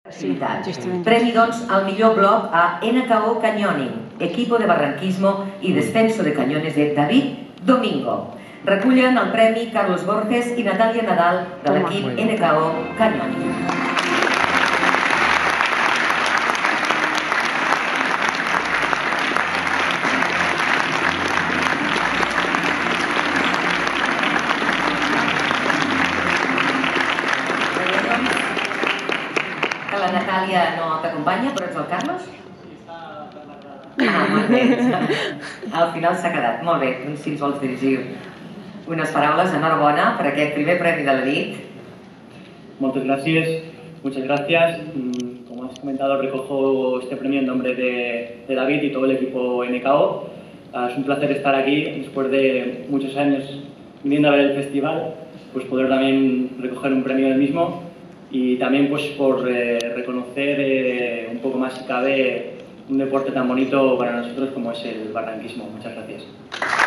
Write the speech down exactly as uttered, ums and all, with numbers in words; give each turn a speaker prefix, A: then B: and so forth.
A: Sí, Premi, doncs, al millor blog a N K O Canyoning, equipo de barranquismo y descenso de cañones de David Domingo. Recullen el premi Carlos Borges i Natàlia Nadal de l'equip N K O Canyoning. Que la Natàlia no t'acompanya, però ets el Carlos? Ah, molt bé. Al final s'ha quedat. Molt bé, doncs si ens vols dirigir unes paraules, enhorabona per aquest primer premi de la nit.
B: Muchas gracias, muchas gracias. Como has comentado, recojo este premio en nombre de, de David y todo el equipo N K O. Es un placer estar aquí después de muchos años viniendo a ver el festival, pues poder también recoger un premio del mismo y también pues por eh, reconocer eh, un poco más si cabe un deporte tan bonito para nosotros como es el barranquismo. Muchas gracias.